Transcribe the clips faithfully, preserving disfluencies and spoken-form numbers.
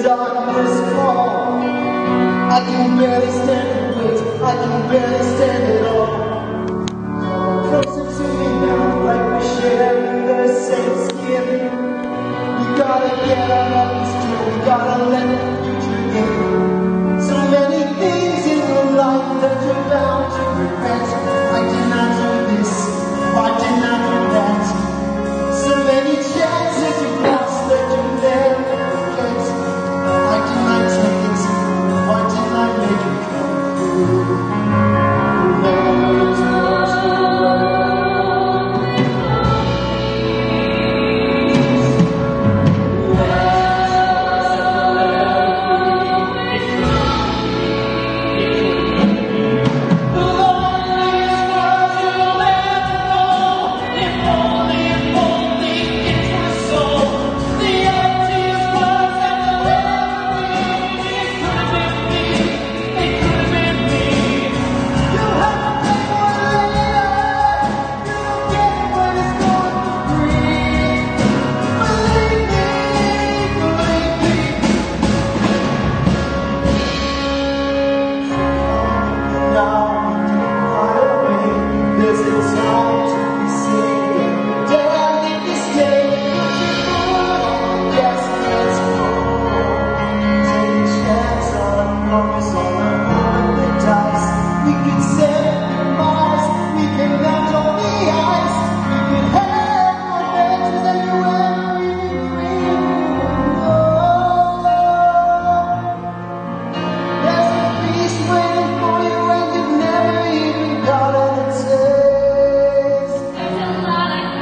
darkness fall. I can barely stand the weight, I can barely stand it all. Closer to me now, like we share the same skin. We gotta get out of this dream, we gotta let the future in. So many things in your life that you're bound to regret. I did not do this, I did not do that. So many chances you've lost that you never forget. I did not take it, why didn't I make it come through? Never to watch the world.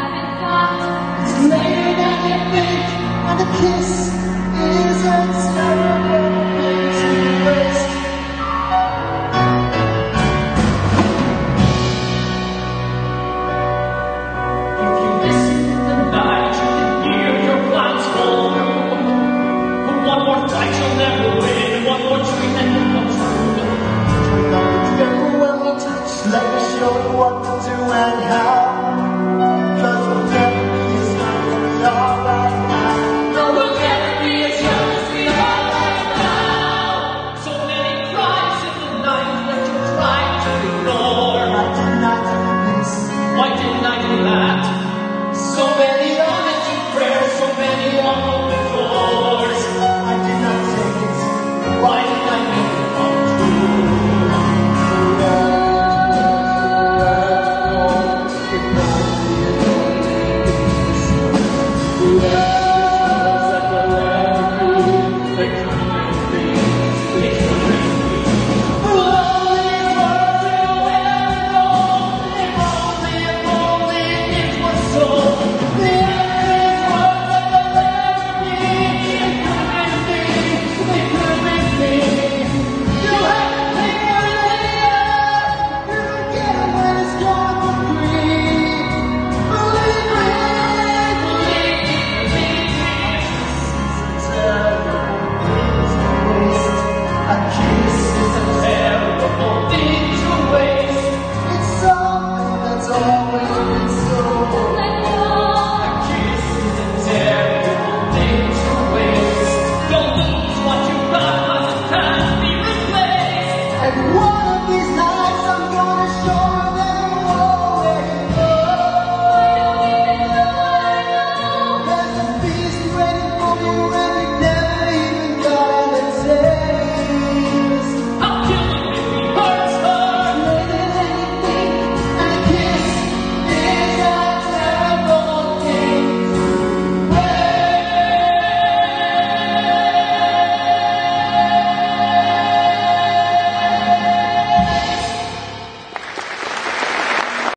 Kiss isn't